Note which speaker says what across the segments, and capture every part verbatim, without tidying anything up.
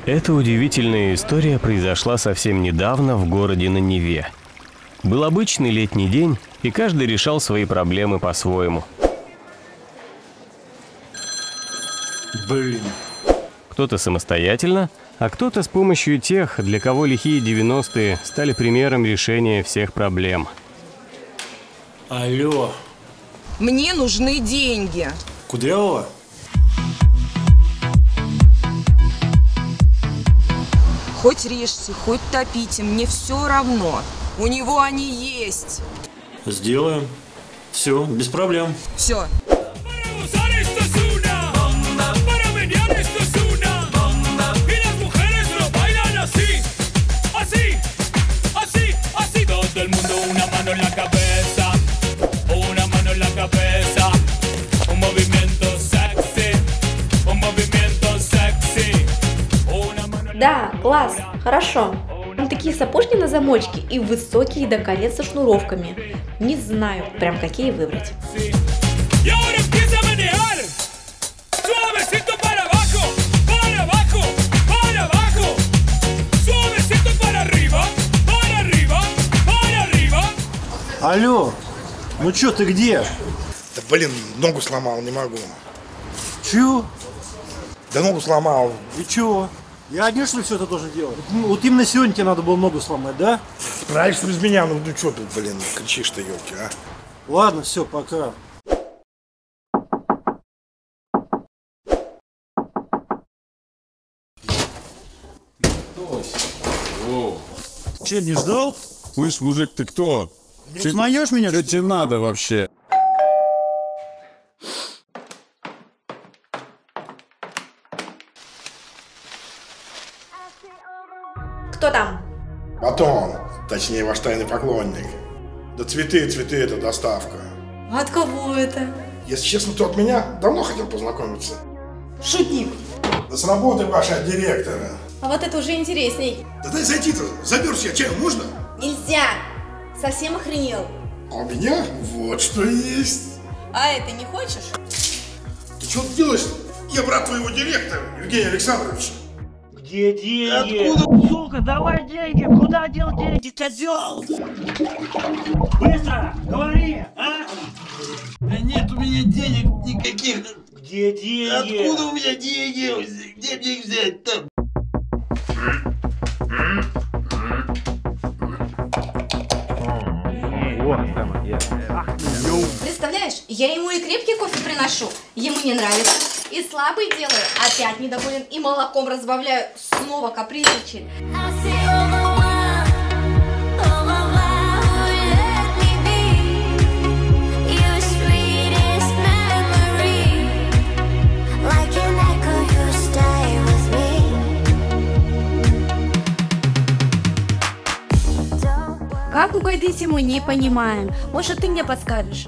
Speaker 1: Эта удивительная история произошла совсем недавно в городе на Неве. Был обычный летний день, и каждый решал свои проблемы по-своему.
Speaker 2: Блин.
Speaker 1: Кто-то самостоятельно, а кто-то с помощью тех, для кого лихие девяностые стали примером решения всех проблем.
Speaker 2: Алло.
Speaker 3: Мне нужны деньги.
Speaker 2: Кудрявого?
Speaker 3: Хоть режьте, хоть топите, мне все равно. У него они есть.
Speaker 2: Сделаем. Все, без проблем.
Speaker 3: Все.
Speaker 4: Да, класс, хорошо. Там такие сапожки на замочке и высокие до колец со шнуровками. Не знаю, прям какие выбрать.
Speaker 2: Алло, ну чё, ты где?
Speaker 5: Да блин, ногу сломал, не могу.
Speaker 2: Чё?
Speaker 5: Да ногу сломал.
Speaker 2: И чё? Я один, что ли, все это должен делать? Ну, вот именно сегодня тебе надо было ногу сломать, да?
Speaker 5: Справишься без меня, ну, ну чё ты, блин, кричишь-то, ёлки, а?
Speaker 2: Ладно, все, пока.
Speaker 6: Че, не ждал?
Speaker 7: Слышь, мужик, ты кто?
Speaker 6: Не узнаешь меня?
Speaker 7: Что тебе надо вообще?
Speaker 4: Кто там?
Speaker 5: Батон, точнее, ваш тайный поклонник. Да цветы, цветы, это доставка.
Speaker 4: От кого это?
Speaker 5: Если честно, то от меня давно хотел познакомиться.
Speaker 4: Шутник.
Speaker 5: Да с работы вашей от директора.
Speaker 4: А вот это уже интересней.
Speaker 5: Да дай зайти-то, заберешь я чаю, можно?
Speaker 4: Нельзя. Совсем охренел.
Speaker 5: А у меня вот что есть.
Speaker 4: А это не хочешь?
Speaker 5: Ты что ты делаешь? Я брат твоего директора, Евгения Александровича.
Speaker 8: Где деньги? Откуда? Сука, давай деньги! Куда дел деньги, козел? Быстро! Говори, а?
Speaker 6: Да нет у меня денег никаких.
Speaker 8: Где деньги?
Speaker 6: Откуда у меня деньги? Где мне их взять-то?
Speaker 4: Представляешь, я ему и крепкий кофе приношу, ему не нравится. И слабый делаю, опять недоволен, и молоком разбавляю, снова капризничает.
Speaker 9: Как угодить ему, не понимаем. Может, ты мне подскажешь?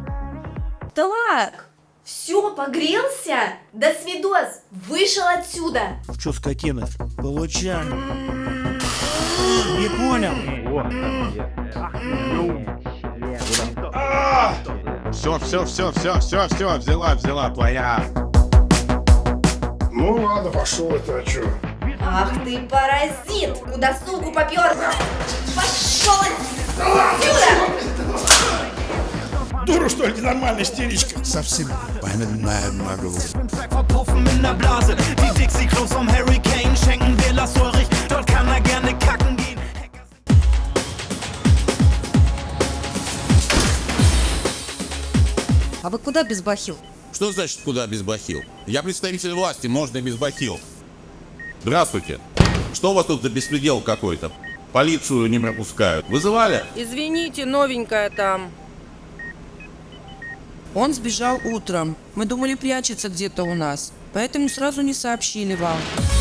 Speaker 9: Так.
Speaker 4: Все, погрелся? До свидос, вышел отсюда.
Speaker 6: Что, скотина? Получай. Не понял.
Speaker 7: Все, все, все, все, все, все, взяла, взяла, твоя.
Speaker 5: Ну ладно, пошел это, а чё?
Speaker 4: Ах ты паразит, куда суку попер? Пошел отсюда!
Speaker 5: Дура, что ли, ненормальная истеричка?
Speaker 7: Совсем больная на голову.
Speaker 9: А вы куда без бахил?
Speaker 7: Что значит куда без бахил? Я представитель власти, можно и без бахил. Здравствуйте. Что у вас тут за беспредел какой-то? Полицию не пропускают. Вызывали?
Speaker 10: Извините, новенькая там.
Speaker 11: Он сбежал утром. Мы думали, прячется где-то у нас. Поэтому сразу не сообщили вам.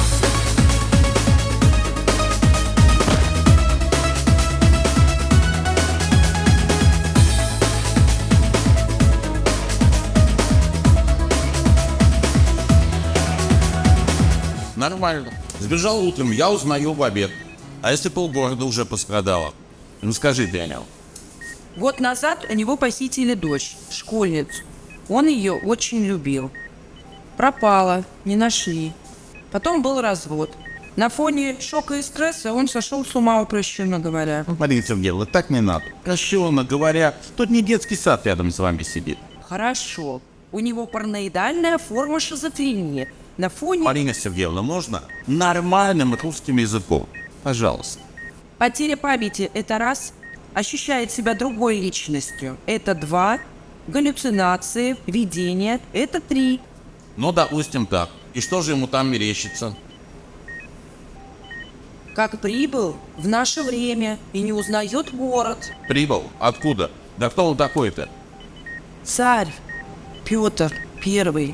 Speaker 7: Нормально. Сбежал утром, я узнаю в обед. А если полгорода уже пострадало? Ну скажи, Дэниел.
Speaker 11: Год назад у него похитили дочь, школьницу. Он ее очень любил. Пропала, не нашли. Потом был развод. На фоне шока и стресса он сошел с ума, упрощенно говоря.
Speaker 7: Марина Сергеевна, так не надо. Упрощенно говоря, тут не детский сад рядом с вами сидит.
Speaker 11: Хорошо. У него параноидальная форма шизофрении. На фоне...
Speaker 7: Марина Сергеевна, можно нормальным русским языком? Пожалуйста.
Speaker 11: Потеря памяти – это раз. Ощущает себя другой личностью – это два. Галлюцинации, видения – это три.
Speaker 7: Ну, допустим так. И что же ему там мерещится?
Speaker 11: Как прибыл в наше время и не узнает город.
Speaker 7: Прибыл? Откуда? Да кто он такой-то?
Speaker 11: Царь Петр Первый.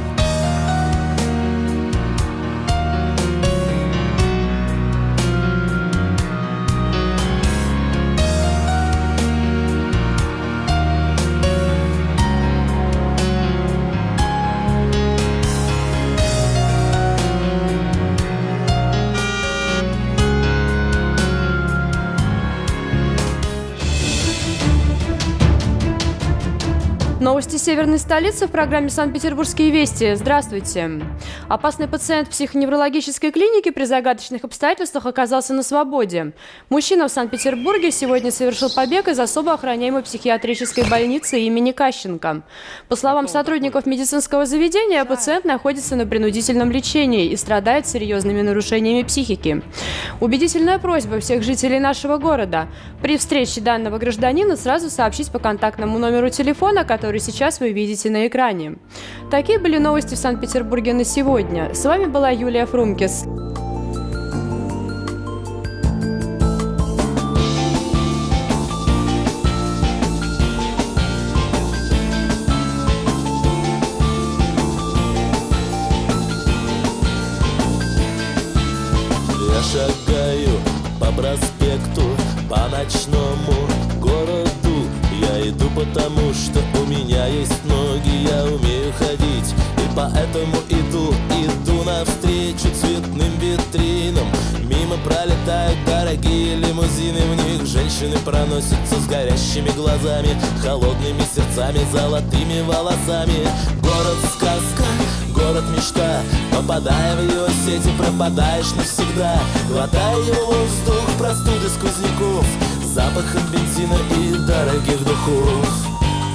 Speaker 12: Новости северной столицы в программе «Санкт-Петербургские вести». Здравствуйте. Опасный пациент психоневрологической клиники при загадочных обстоятельствах оказался на свободе. Мужчина в Санкт-Петербурге сегодня совершил побег из особо охраняемой психиатрической больницы имени Кащенко. По словам сотрудников медицинского заведения, пациент находится на принудительном лечении и страдает серьезными нарушениями психики. Убедительная просьба всех жителей нашего города: при встрече данного гражданина сразу сообщить по контактному номеру телефона, который сейчас вы видите на экране. Такие были новости в Санкт-Петербурге на сегодня. С вами была Юлия Фрумкис.
Speaker 13: Я шагаю по проспекту, по ночному городу. Я иду потому, что у меня есть ноги, я умею ходить, и поэтому иду, иду навстречу цветным витринам. Мимо пролетают дорогие лимузины, в них женщины проносятся с горящими глазами, холодными сердцами, золотыми волосами. Город-сказка, город-мечта, попадая в его сети, пропадаешь навсегда. Глотая его воздух, простуды сквозняков, запахом бензина и дорогих духов.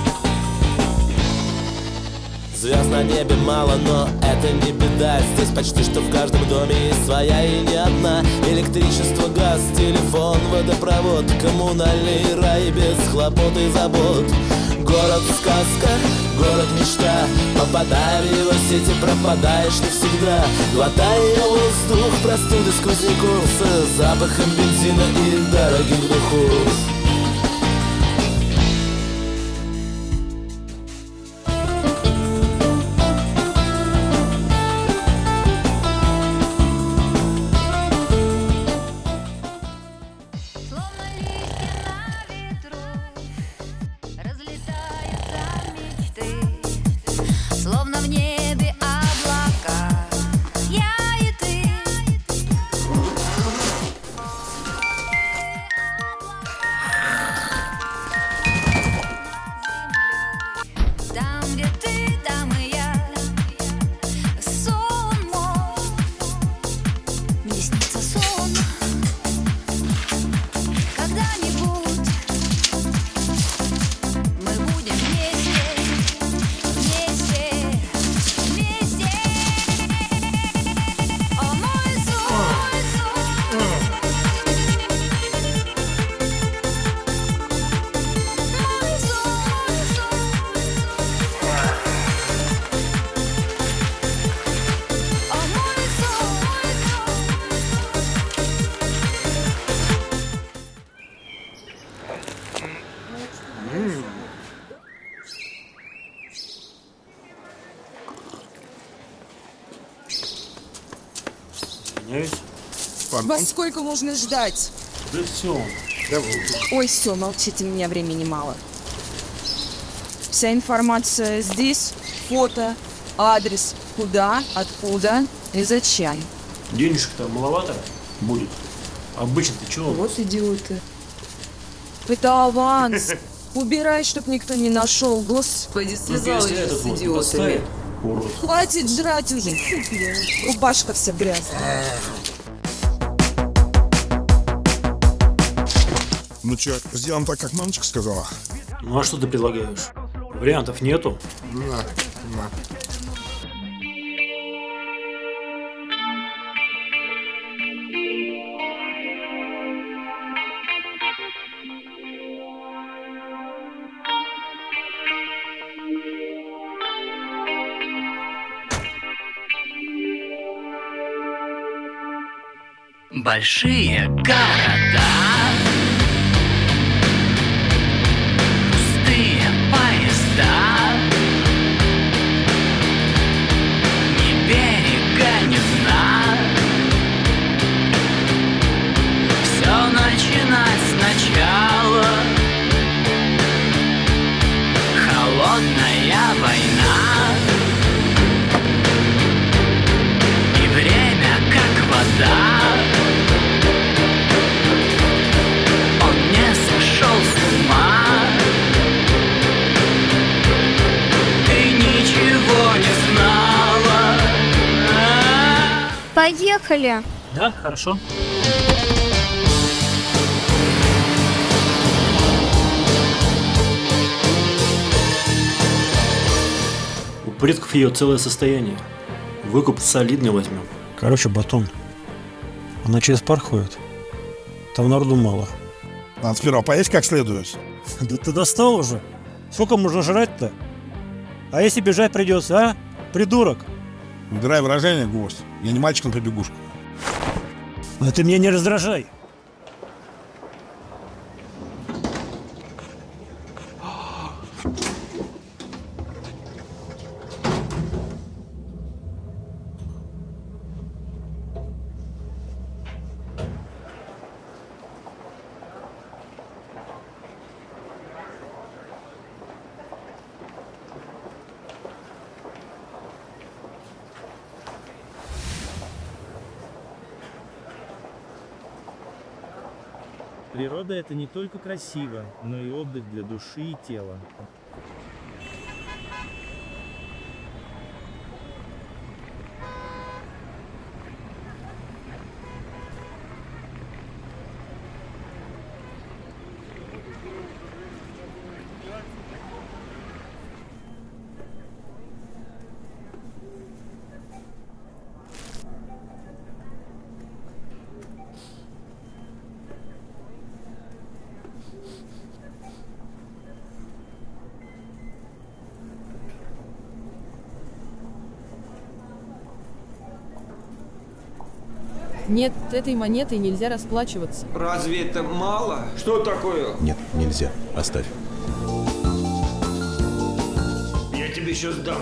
Speaker 13: Звезд на небе мало, но это не беда. Здесь почти что в каждом доме есть своя и не одна. Электричество, газ, телефон, водопровод, коммунальный рай без хлопот и забот. Город-сказка, город-мечта, попадая в его сети, пропадаешь навсегда. Глотая воздух, простуды сквозняков, с запахом бензина и дорогих духов.
Speaker 14: Словно в небе облака, я и ты. Там, где ты, там и я. Сон мой, мне снится сон. Когда-нибудь мы будем вместе.
Speaker 11: Вас сколько нужно ждать?
Speaker 2: Да все.
Speaker 11: Ой, все, молчите, у меня времени мало. Вся информация здесь, фото, адрес, куда, откуда и зачем.
Speaker 2: Денежек-то маловато будет. Обычно-то чего?
Speaker 11: Вот идиоты. Это аванс. Убирай, чтоб никто не нашел. Господи, связалась я с идиотами. Хватит жрать уже. Рубашка вся грязная.
Speaker 5: Ну чё, сделаем так, как мамочка сказала?
Speaker 2: Ну а что ты предлагаешь? Вариантов нету.
Speaker 5: На, на.
Speaker 15: Большие города, пустые поезда, ни берега, ни дна. Все начинать сначала. Холодная война, и время как вода.
Speaker 9: Поехали.
Speaker 2: Да, хорошо. У предков ее целое состояние. Выкуп солидный возьмем.
Speaker 16: Короче, Батон, она через парк ходит. Там народу мало.
Speaker 5: Надо сперва поесть как следует.
Speaker 16: Да ты достал уже. Сколько можно жрать-то? А если бежать придется, а? Придурок.
Speaker 5: Выбирай выражение, гость. Я не мальчик на побегушку.
Speaker 16: А ты меня не раздражай.
Speaker 17: Природа — это не только красиво, но и отдых для души и тела.
Speaker 10: Нет, этой монетой нельзя расплачиваться.
Speaker 18: Разве это мало? Что такое?
Speaker 19: Нет, нельзя. Оставь.
Speaker 18: Я тебе сейчас дам.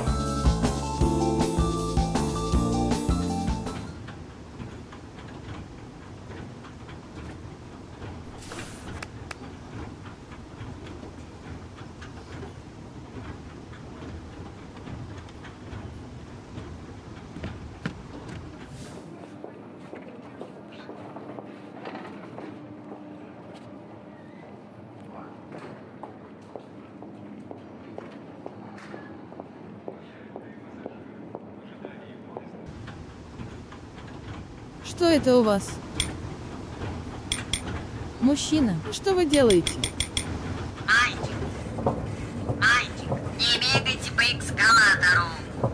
Speaker 10: Что это у вас? Мужчина, что вы делаете?
Speaker 20: Мальчик, мальчик, не бегайте по эскалатору.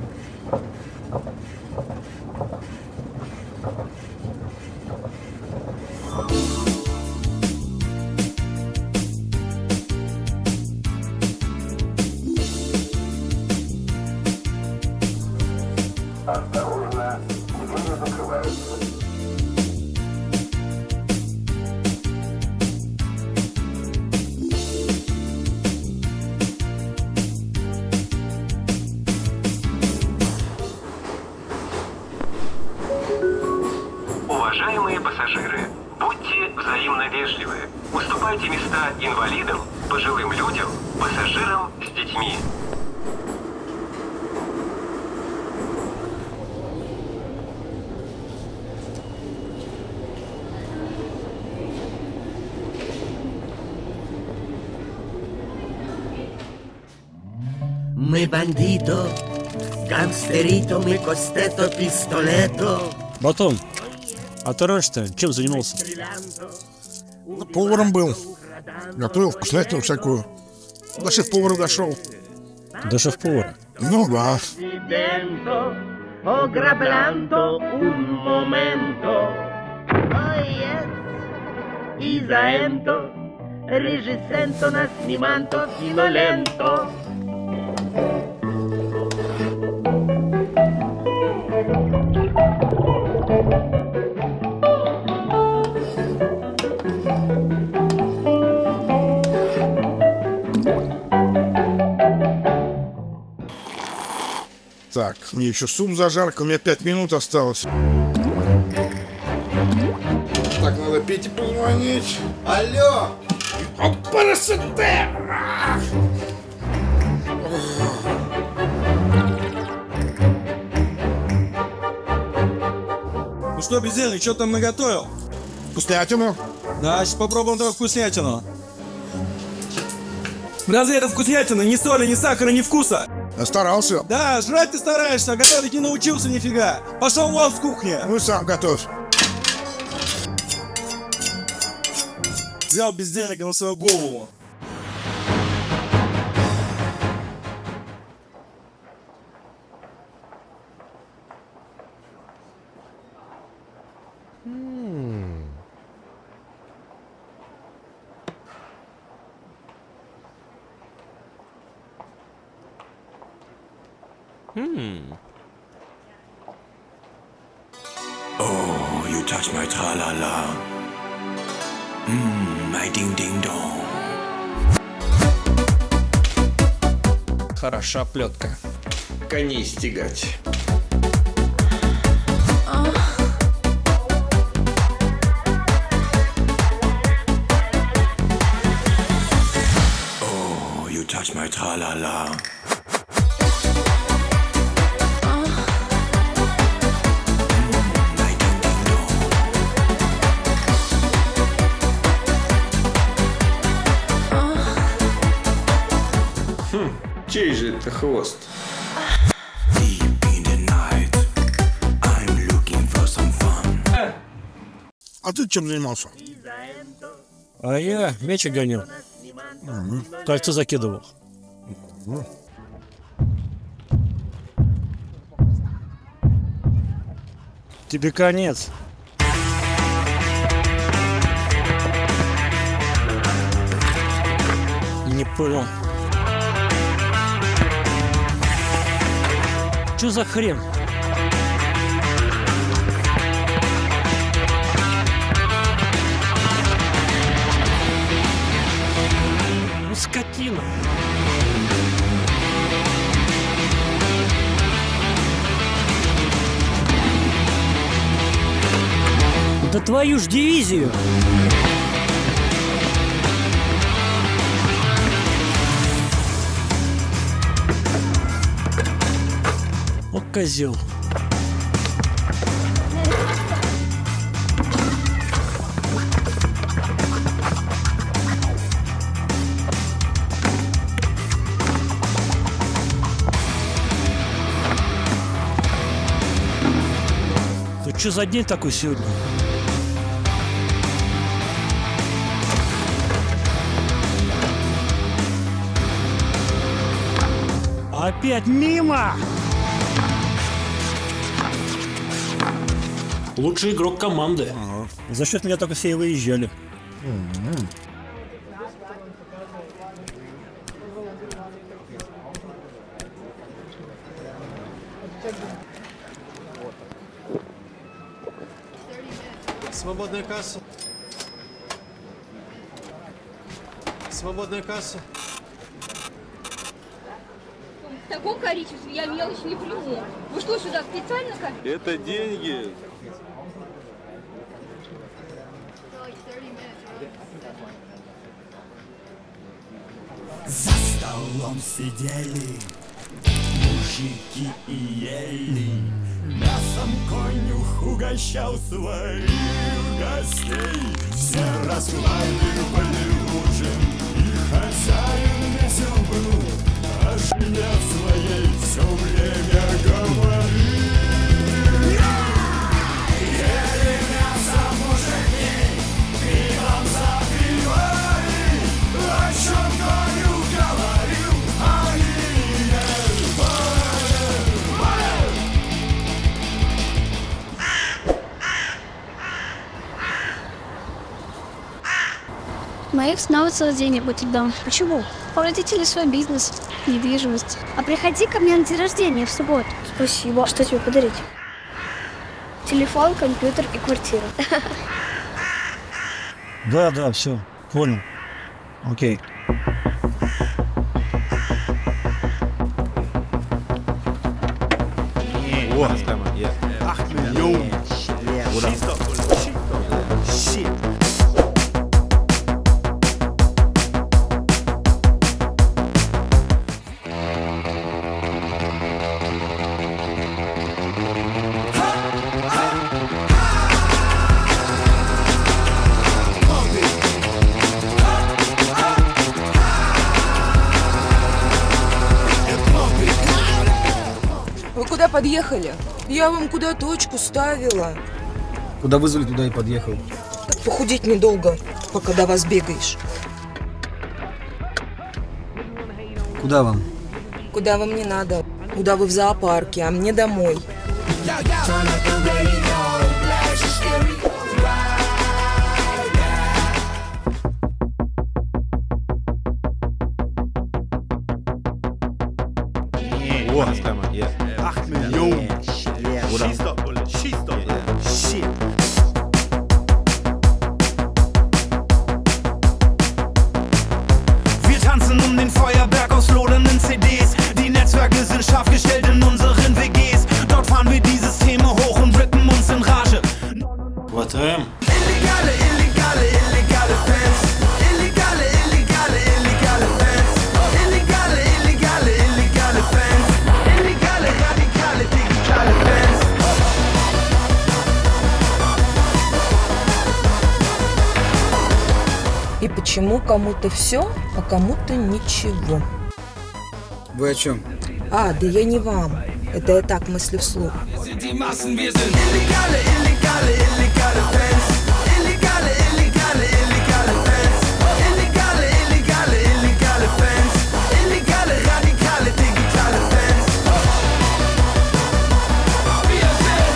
Speaker 21: Осторожно, двери закрываются.
Speaker 22: Уважаемые пассажиры, будьте взаимно вежливы. Уступайте места инвалидам, пожилым людям, пассажирам с детьми.
Speaker 8: Мы бандито, гангстерито, мы костето, пистолето.
Speaker 16: Батон, а ты раньше-то чем занимался?
Speaker 5: Поваром был. Готовил вкуснятину всякую. До шеф-повара дошел.
Speaker 16: До шеф-повара?
Speaker 5: Ну да.
Speaker 8: Ограблando un momento. Oh yes. Y zaento, regisento nascimento filo lento.
Speaker 5: Так, мне еще суп зажарка, у меня пять минут осталось. Так, надо Пете позвонить. Алло! От парасете!
Speaker 1: Ну что, бездельник, что там наготовил?
Speaker 5: Вкуснятину.
Speaker 1: Да, сейчас попробуем твою вкуснятину. Разве это вкуснятина? Ни соли, ни сахара, ни вкуса.
Speaker 5: Я старался.
Speaker 1: Да, жрать ты стараешься, а готовить не научился нифига. Пошел вон с кухни.
Speaker 5: Ну сам готовь.
Speaker 1: Взял бездельника на свою голову.
Speaker 13: Hmm. Oh, you touch my tra-la-la. Mmm, my ding-ding-dong.
Speaker 18: Хороша плетка. Коней стегать.
Speaker 13: Oh, you touch my tra-la-la.
Speaker 18: Чей же это хвост?
Speaker 5: А ты чем занимался?
Speaker 16: А я мячик гонил.
Speaker 5: Угу.
Speaker 16: Кольцо закидывал.
Speaker 5: Угу.
Speaker 16: Тебе конец. Не понял. Что за хрен? Ну, скотина. Да твою ж дивизию. О, козел. Ты что за день такой сегодня? Опять мимо!
Speaker 19: Лучший игрок команды.
Speaker 16: Ага. За счет меня только все и выезжали.
Speaker 5: Mm-hmm.
Speaker 2: Свободная касса. Свободная касса.
Speaker 23: В таком количестве я мелочь не приму. Вы что, сюда специально как?
Speaker 24: Это деньги.
Speaker 13: За столом сидели мужики и ели. Мясом конюх угощал своих гостей. Все расхваливали ужин, и хозяин весел был, о жене своей все время говорил. Ели мясо мужики, пивом запивали,
Speaker 3: Моих снова целый день не будет дома. Почему? У родителей свой бизнес, недвижимость. А приходи ко мне на день рождения в субботу. Спасибо. Что тебе подарить? Телефон, компьютер и квартиру.
Speaker 16: Да, да, все, понял. Окей.
Speaker 11: Вы куда подъехали? Я вам куда точку ставила.
Speaker 6: Куда вызвали, туда и подъехал.
Speaker 11: Так похудеть недолго, пока до вас бегаешь.
Speaker 6: Куда вам?
Speaker 11: Куда вам не надо? Куда вы в зоопарке, а мне домой.
Speaker 19: Wir tanzen um den Feuerberg aus lodernden C Ds. Die Netzwerke sind scharf gestellt in unseren W Gs. Dort fahren wir die Systeme hoch und rippen uns in Rage.
Speaker 2: Хватаем.
Speaker 19: Illegale, illegale, illegale Fans. Illegale, illegale, illegale Fans. Illegale, illegale, illegale Fans. Illegale, radikale, digitale Fans.
Speaker 11: И почему кому-то все, а кому-то ничего?
Speaker 6: Вы о чем?
Speaker 11: А, да я не вам. Это я так мысли вслух.
Speaker 19: Die Massen, wir sind illegale, illegale, illegale Fans. Illegale, illegale, illegale Fans. Illegale, illegale, illegale Fans. Illegale, radikale, digitale Fans. Wir sind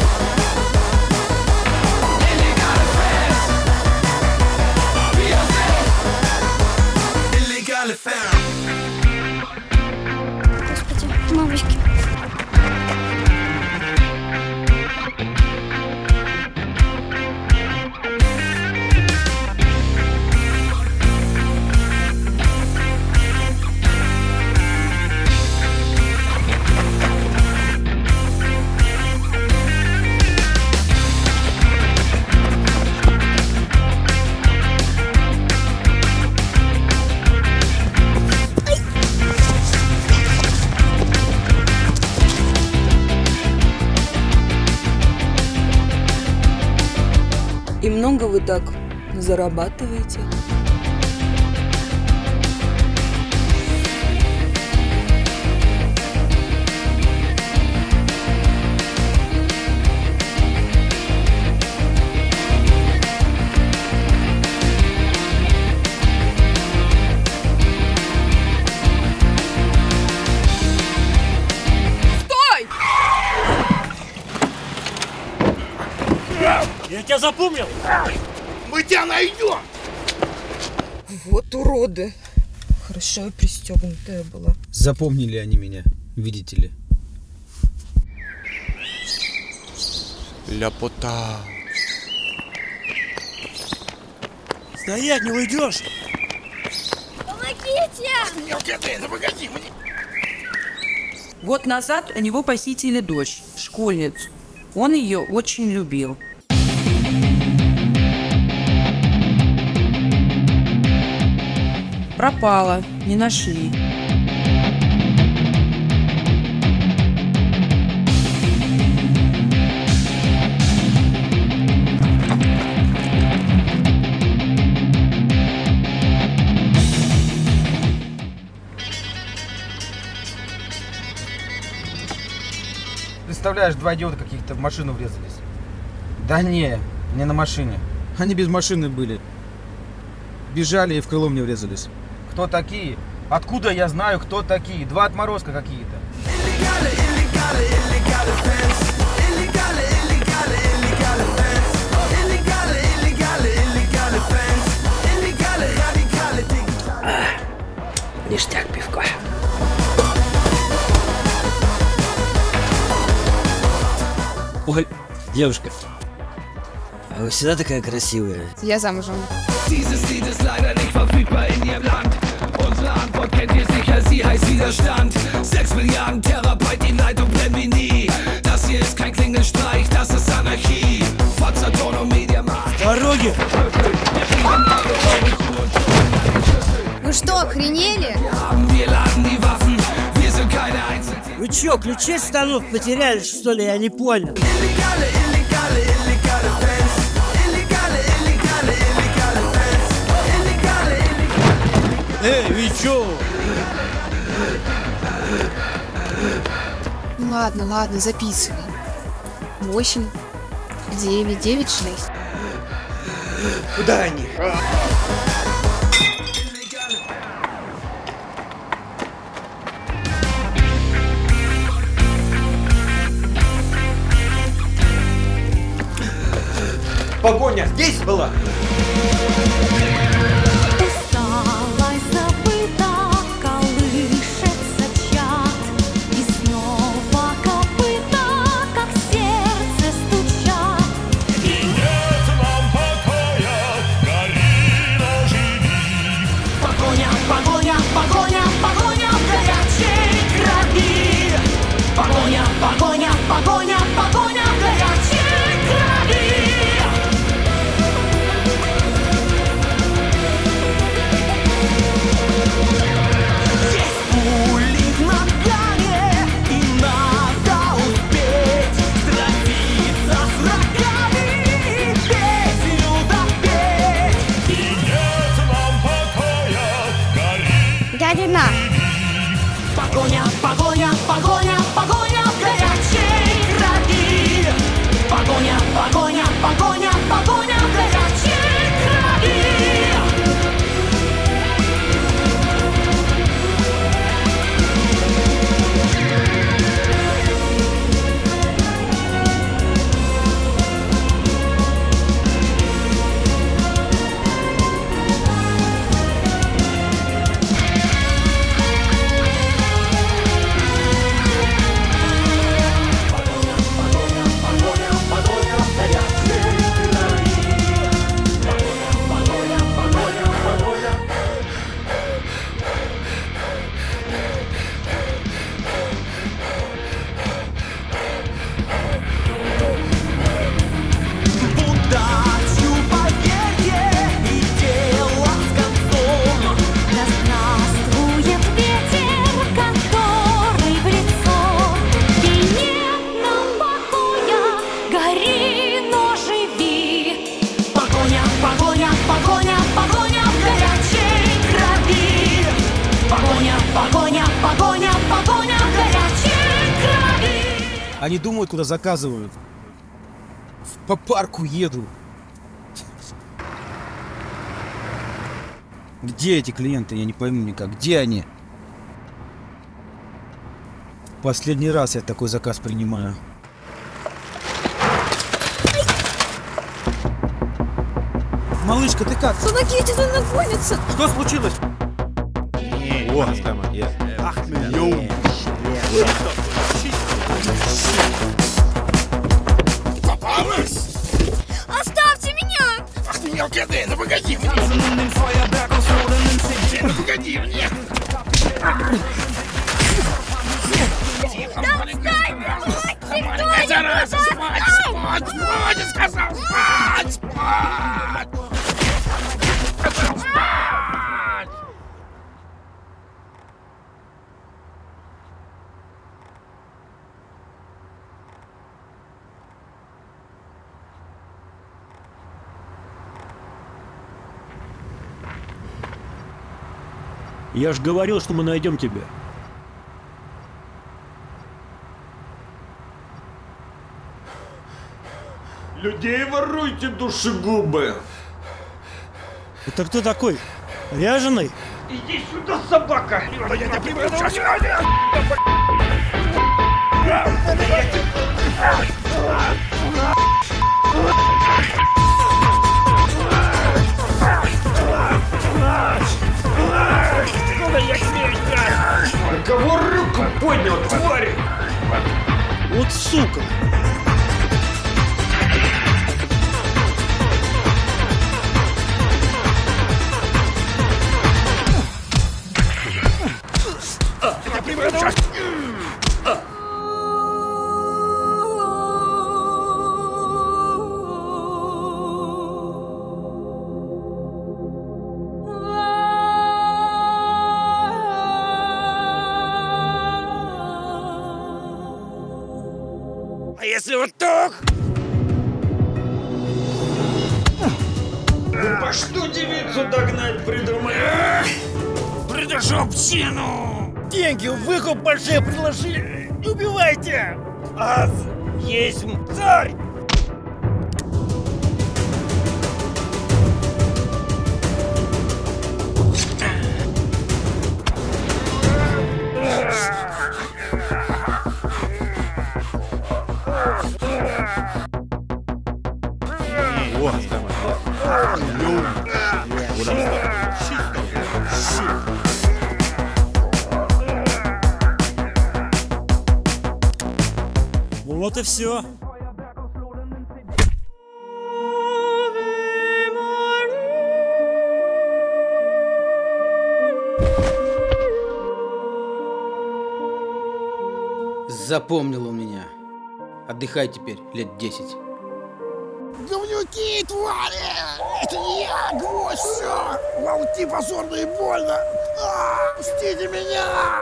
Speaker 19: illegale Fans. Wir sind illegale Fans.
Speaker 3: Господи, мамочки.
Speaker 11: И много вы так зарабатываете?
Speaker 16: Стой! Я тебя запомнил!
Speaker 19: Мы тебя найдем!
Speaker 11: Вот уроды. Хорошо, я пристегнутая была.
Speaker 6: Запомнили они меня, видите ли.
Speaker 1: Ляпота. Стоять, не уйдешь!
Speaker 3: Помогите!
Speaker 19: Ну погоди, мне...
Speaker 24: Год назад у него похитили дочь, школьницу. Он ее очень любил. Пропала, не нашли.
Speaker 6: Представляешь, два идиота каких-то в машину врезались. Да не, не на машине. Они без машины были. Бежали и в крыло мне врезались. Кто такие? Откуда я знаю, кто такие? Два отморозка какие-то.
Speaker 19: Illegale, illegale, illegale Fans. Illegale, radikale
Speaker 4: Девушка, а вы всегда такая красивая?
Speaker 11: Я замужем.
Speaker 19: Dieses Lied ist leider nicht verfügbar in Ihrem Land. Unsere Antwort kennt ihr sicher, sie heißt Widerstand. Sechs Milliarden Terabyte, die Leitung brennt wie nie. Das hier ist kein Klingelstreich, das ist Anarchie. Von Saturn und Mediamarkt.
Speaker 16: Дороги!
Speaker 3: Вы что, охренели?
Speaker 19: Wir laden die Waffen, wir sind keine Einzeltiere.
Speaker 16: Вы чё, ключи станов потеряли, что ли? Я не понял.
Speaker 19: Illegale, illegale, illegale Fans. Illegale, illegale, illegale Fans. Illegale, illegale.
Speaker 16: Эй, вы чё?
Speaker 11: Ну ладно, ладно, записывай. Восемь, девять, девять, шесть.
Speaker 16: Куда они?
Speaker 6: Погоня здесь была?
Speaker 15: Усталость забыта, колышется чад, и снова копыта, как сердце стучат. И нет нам покоя, гори, но живи. Погоня, погоня, погоня, погоня в горячей крови. Погоня, погоня, погоня, погоня в горячей крови.
Speaker 3: Дядина!
Speaker 15: Погоня, погоня, погоня, погоня в горячей крови. Погоня, погоня, погоня, погоня в горячей крови.
Speaker 6: Они думают, куда заказывают. По парку еду. Где эти клиенты? Я не пойму никак. Где они? Последний раз я такой заказ принимаю. Малышка, ты как?
Speaker 9: Помогите, он нагонится.
Speaker 6: Что случилось? Ах, миллион.
Speaker 5: Попалась!
Speaker 3: Оставьте меня!
Speaker 5: Ах ты мелкая дрянь, ну погоди мне! Ну погоди мне! Тихо, маленькая маленькая зараза! Спать, спать, спать! Я сказал, спать, спать! Сказал, спать!
Speaker 16: Я ж говорил, что мы найдем тебя.
Speaker 18: Людей воруйте, душегубы!
Speaker 16: Это кто такой? Ряженый?
Speaker 8: Иди сюда, собака!
Speaker 5: Да я тебя прибью сейчас!
Speaker 18: На кого руку поднял, тварь?
Speaker 16: Вот сука!
Speaker 7: если вот так.
Speaker 18: По что девицу догнать придумали?
Speaker 7: Придушу псину.
Speaker 16: Деньги в выкуп большие предложили. Не убивайте.
Speaker 7: Аз есть царь.
Speaker 16: Вот и все.
Speaker 6: Запомнил он меня. Отдыхай теперь лет десять.
Speaker 15: Говнюки, твари! Это не я, гвоздь, все! Вам идти позорно и больно! А, пустите меня!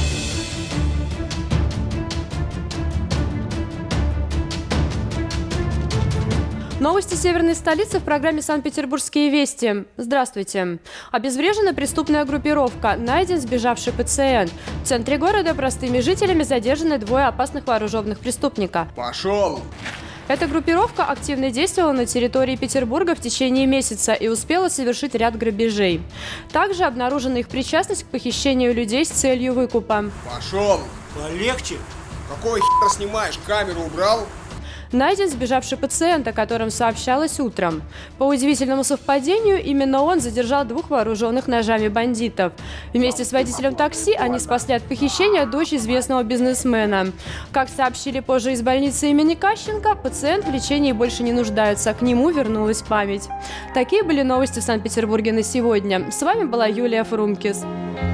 Speaker 12: Новости северной столицы в программе «Санкт-Петербургские вести». Здравствуйте. Обезврежена преступная группировка. Найден сбежавший пациент. В центре города простыми жителями задержаны двое опасных вооруженных преступника.
Speaker 18: Пошел!
Speaker 12: Эта группировка активно действовала на территории Петербурга в течение месяца и успела совершить ряд грабежей. Также обнаружена их причастность к похищению людей с целью выкупа.
Speaker 18: Пошел!
Speaker 2: Полегче.
Speaker 18: Какой хер снимаешь? Камеру убрал?
Speaker 12: Найден сбежавший пациент, о котором сообщалось утром. По удивительному совпадению, именно он задержал двух вооруженных ножами бандитов. Вместе с водителем такси они спасли от похищения дочь известного бизнесмена. Как сообщили позже из больницы имени Кащенко, пациент в лечении больше не нуждается, к нему вернулась память. Такие были новости в Санкт-Петербурге на сегодня. С вами была Юлия Фрумкис.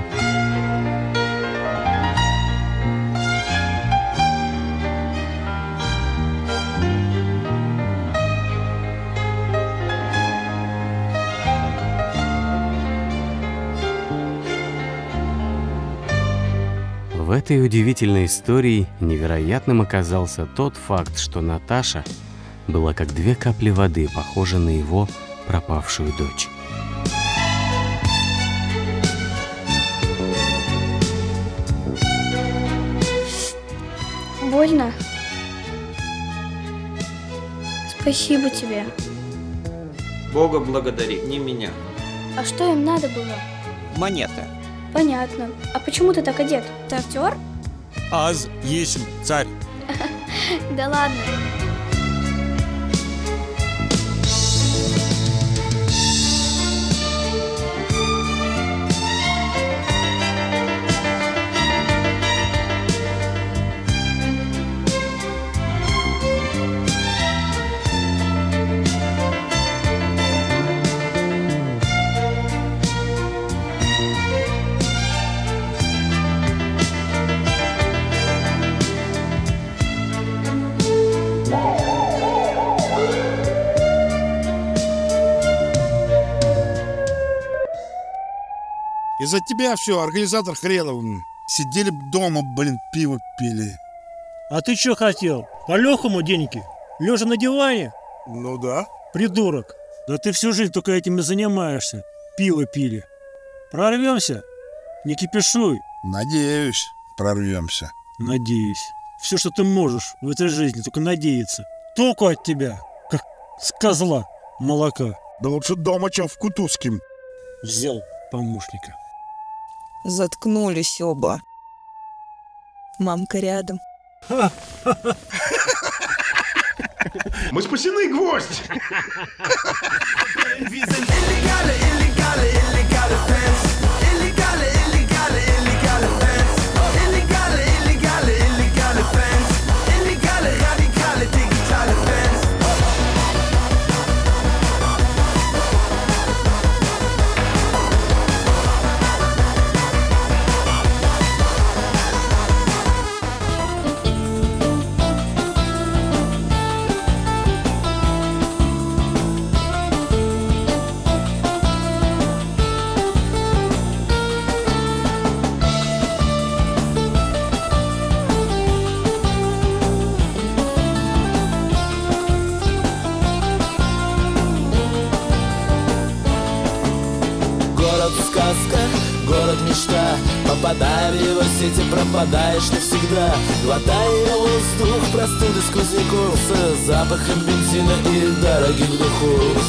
Speaker 14: В этой удивительной истории невероятным оказался тот факт, что Наташа была как две капли воды похожа на его пропавшую дочь.
Speaker 3: Больно? Спасибо тебе.
Speaker 17: Бога благодари, не меня.
Speaker 3: А что им надо было?
Speaker 17: Монеты.
Speaker 3: Понятно. А почему ты так одет? Ты актер?
Speaker 1: Аз есть царь.
Speaker 3: Да ладно.
Speaker 25: Из-за тебя все, организатор хренов. Сидели б дома, блин, пиво пили.
Speaker 16: А ты что хотел? По-легкому деньги? Лежа на диване?
Speaker 25: Ну да.
Speaker 16: Придурок. Да ты всю жизнь только этим и занимаешься. Пиво пили. Прорвемся? Не кипишуй.
Speaker 25: Надеюсь, прорвемся.
Speaker 16: Надеюсь. Все, что ты можешь в этой жизни, только надеяться. Толку от тебя, как с козла молока.
Speaker 25: Да лучше дома, чем в Кутузке.
Speaker 16: Взял помощника.
Speaker 11: Заткнулись оба. Мамка рядом.
Speaker 18: Мы спасены, гвоздь!
Speaker 13: Город сказка, город мечта. Попадая в его сети, пропадаешь навсегда. Глотая воздух простуды сквозняков с запахом бензина и дорогих духов.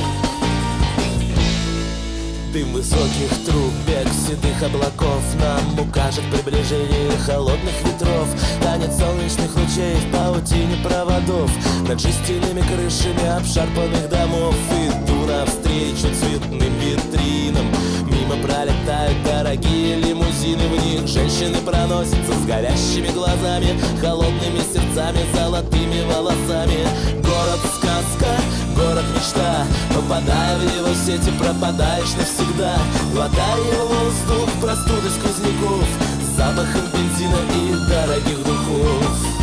Speaker 13: Дым высоких труб, бег седых облаков нам укажет приближение холодных ветров. Танец солнечных лучей в паутине проводов над жестяными крышами обшарпанных домов. Иду навстречу цветным витринам, мимо пролетают дорогие лимузины. В них женщины проносятся с горящими глазами, холодными сердцами, золотыми волосами. Город сказка, город мечта. Попадая в его сети, пропадаешь навсегда. Глотая воздух простуды сквозняков с запахом бензина и дорогих духов.